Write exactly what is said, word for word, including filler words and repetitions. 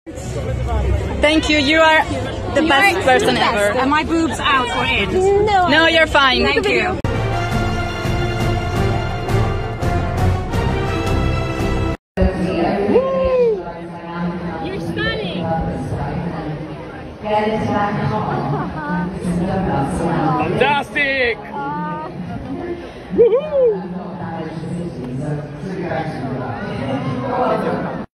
Thank you, you are the You best are person the best. ever. Are my boobs out or in? No. No, you're fine. Thank you. You're stunning. Fantastic! Uh...